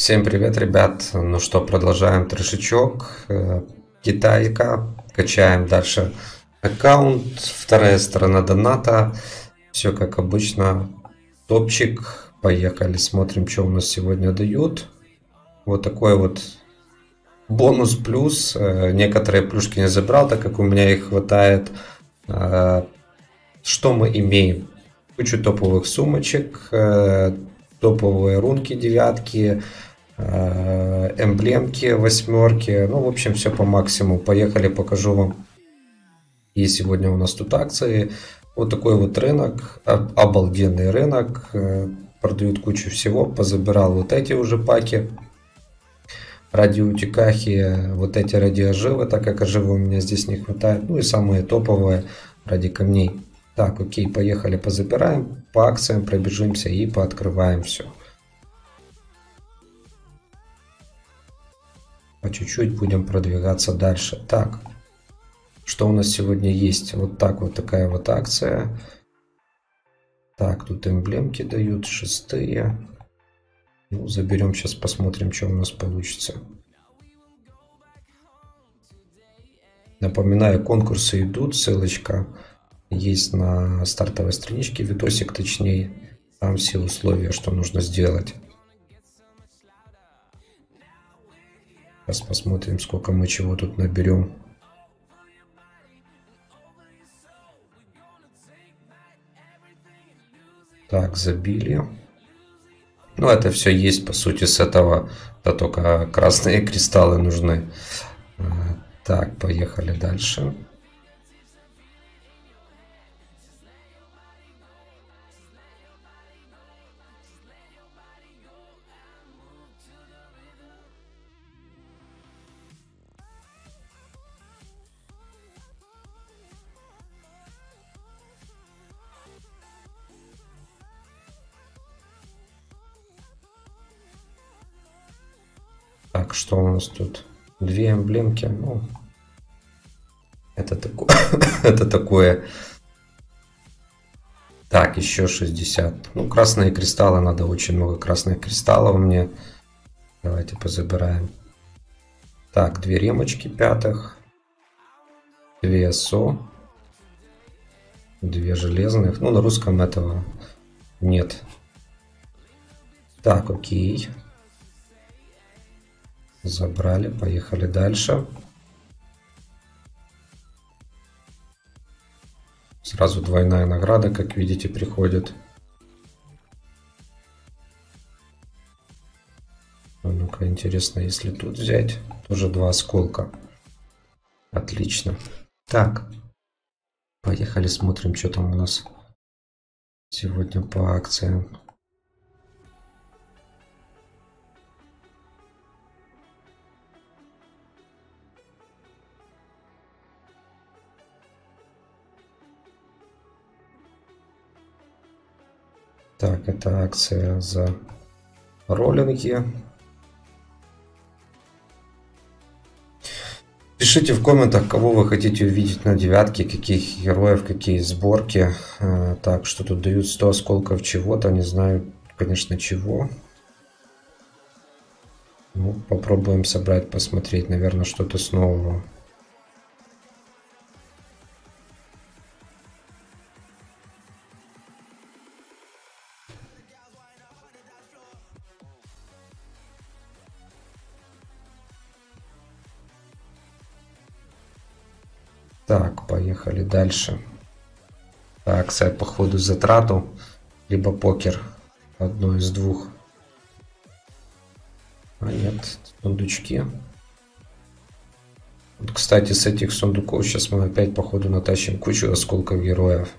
Всем привет, ребят. Ну что, продолжаем трешечок. Китайка. Качаем дальше аккаунт. Вторая сторона доната. Все как обычно. Топчик. Поехали, смотрим, что у нас сегодня дают. Вот такой вот бонус плюс. Некоторые плюшки не забрал, так как у меня их хватает. Что мы имеем? Кучу топовых сумочек, топовые рунки девятки, эмблемки восьмерки. Ну, в общем, все по максимуму. Поехали, покажу вам. И сегодня у нас тут акции. Вот такой вот рынок. Обалденный рынок. Продают кучу всего. Позабирал вот эти уже паки. Ради утикахи, вот эти ради оживы, так как оживы у меня здесь не хватает. Ну и самые топовые ради камней. Так, окей, поехали, позабираем, по акциям пробежимся и пооткрываем все. По чуть-чуть будем продвигаться дальше. Так, что у нас сегодня есть? Вот так вот такая вот акция. Так, тут эмблемки дают, шестые. Ну, заберем, сейчас посмотрим, что у нас получится. Напоминаю, конкурсы идут, ссылочка есть на стартовой страничке, видосик точнее. Там все условия, что нужно сделать. Сейчас посмотрим, сколько мы чего тут наберем. Так, забили. Ну, это все есть, по сути, с этого. Да только красные кристаллы нужны. Так, поехали дальше. Так, что у нас тут? Две эмблемки. Ну, это такое. Это такое. Так, еще 60. Ну, красные кристаллы. Надо очень много красных кристаллов мне. Давайте позабираем. Так, две ремочки пятых. Две СО. Две железных. Ну, на русском этого нет. Так, окей. Забрали, поехали дальше. Сразу двойная награда, как видите, приходит. Ну-ка, интересно, если тут взять, тоже два осколка. Отлично. Так, поехали, смотрим, что там у нас сегодня по акциям. Так, это акция за роллинги. Пишите в комментах, кого вы хотите увидеть на девятке, каких героев, какие сборки. Так, что тут дают 100 осколков чего-то, не знаю, конечно, чего. Ну, попробуем собрать, посмотреть, наверное, что-то с нового. Так, поехали дальше. Акция по ходу затрату, либо покер. Одно из двух. А нет, сундучки. Вот, кстати, с этих сундуков сейчас мы опять по ходу натащим кучу осколков героев.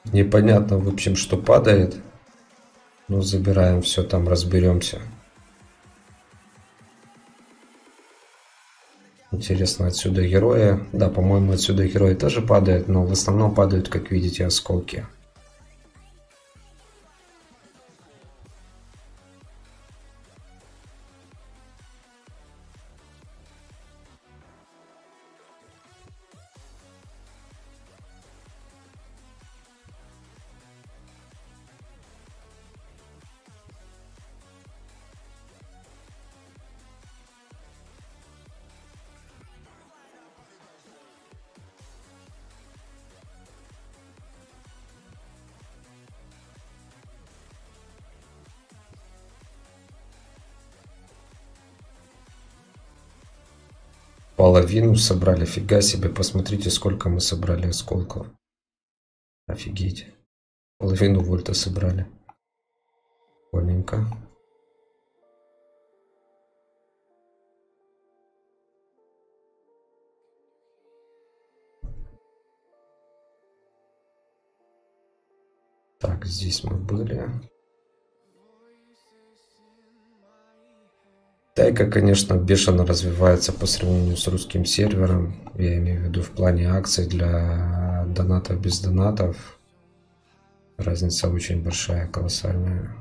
Непонятно, в общем, что падает. Ну, забираем все, там разберемся. Интересно, отсюда герои. Да, по-моему, отсюда герои тоже падают, но в основном падают, как видите, осколки. Половину собрали, фига себе, посмотрите, сколько мы собрали осколков. Офигеть. Половину вольта собрали. Прикольненько. Так, здесь мы были. Тайка, конечно, бешено развивается по сравнению с русским сервером. Я имею в виду в плане акций для донатов без донатов. Разница очень большая, колоссальная.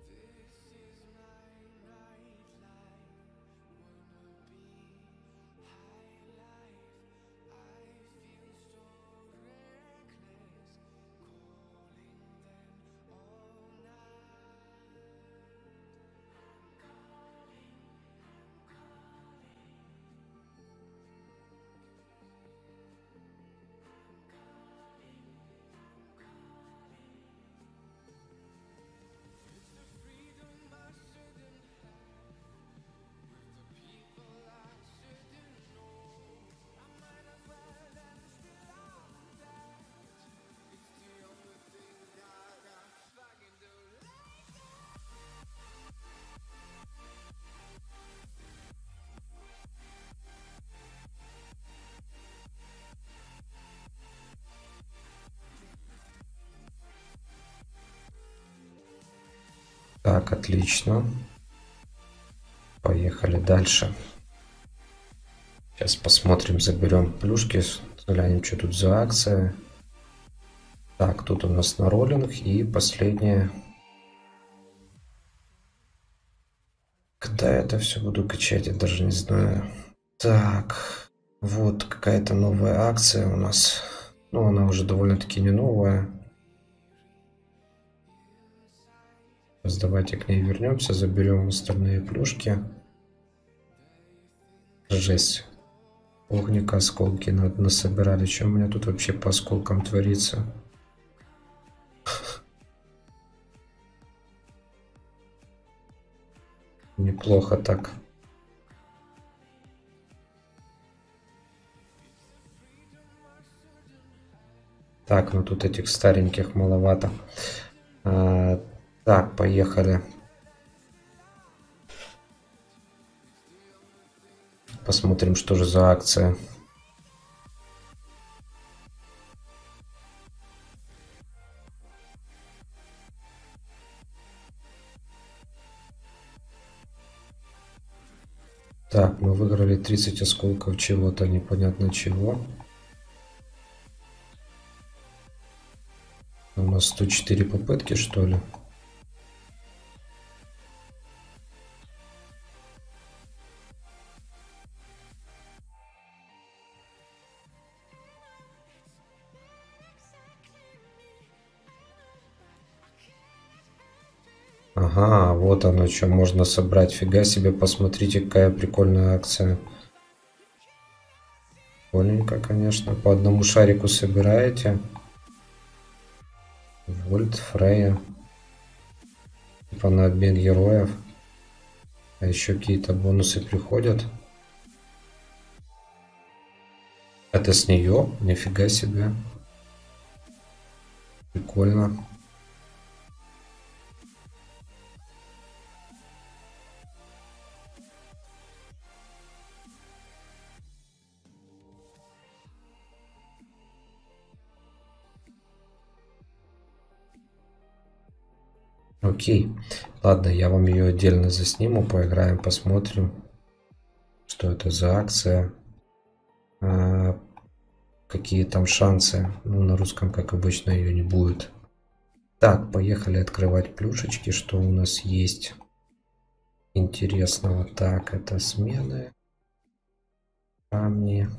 Так, отлично. Поехали дальше. Сейчас посмотрим, заберем плюшки, глянем, что тут за акция. Так, тут у нас на роллинг и последнее. Когда я это все буду качать, я даже не знаю. Так, вот какая-то новая акция у нас. Ну, она уже довольно-таки не новая. Давайте к ней вернемся, заберем остальные плюшки. Жесть. Огника, осколки надо насобирали. Что у меня тут вообще по осколкам творится? Неплохо так. Так, ну тут этих стареньких маловато. Так, поехали. Посмотрим, что же за акция. Так, мы выиграли 30 осколков чего-то, непонятно чего. У нас 104 попытки, что ли? Ага, вот оно, что можно собрать. Фига себе, посмотрите, какая прикольная акция. Прикольненько, конечно. По одному шарику собираете. Вольт, Фрея. Типа на обмен героев. А еще какие-то бонусы приходят. Это с нее? Нифига себе. Прикольно. Окей. Ладно, я вам ее отдельно засниму, поиграем, посмотрим, что это за акция, какие там шансы. Ну, на русском, как обычно, ее не будет. Так, поехали открывать плюшечки, что у нас есть интересного. Так, это смены, камни.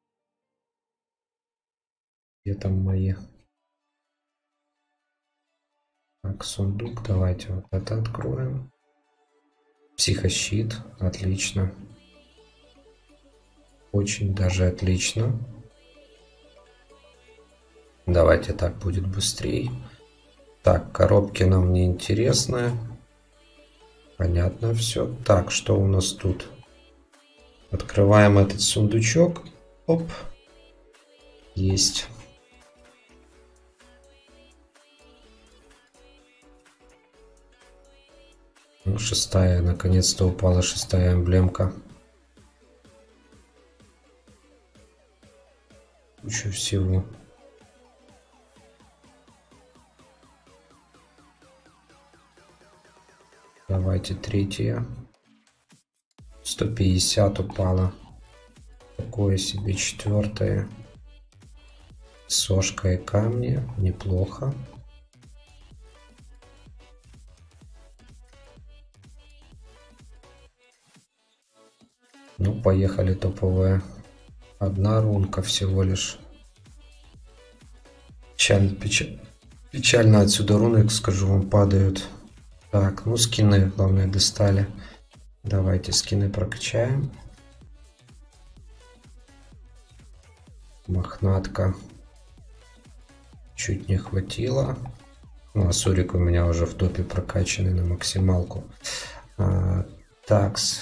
Где там мои? Так, сундук, давайте вот это откроем. Психощит, отлично. Очень даже отлично. Давайте так будет быстрее. Так, коробки нам не интересны. Понятно все. Так, что у нас тут? Открываем этот сундучок. Оп. Есть. Ну, шестая, наконец-то упала шестая эмблемка. Куча всего. Давайте третья. 150 упала. Такое себе четвертое. Сошка и камни. Неплохо. Ну, поехали топовая. Одна рунка всего лишь. Печально отсюда руны, скажу вам, падают. Так, ну скины, главное, достали. Давайте скины прокачаем. Мохнатка. Чуть не хватило. Ну, а Сурик у меня уже в топе прокачанный на максималку. Такс.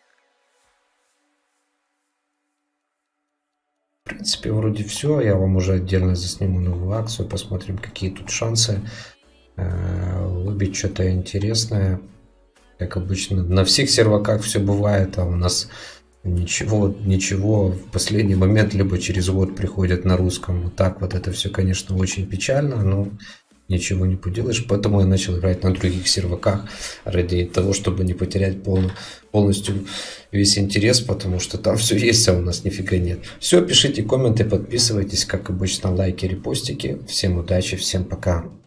В принципе, вроде все. Я вам уже отдельно засниму новую акцию. Посмотрим, какие тут шансы выбить что-то интересное. Как обычно, на всех серваках все бывает, а у нас ничего в последний момент, либо через год приходят на русском. Вот так вот это все, конечно, очень печально, но ничего не поделаешь. Поэтому я начал играть на других серваках, ради того, чтобы не потерять полностью весь интерес, потому что там все есть, а у нас нифига нет. Все, пишите комменты, подписывайтесь, как обычно, лайки, репостики. Всем удачи, всем пока.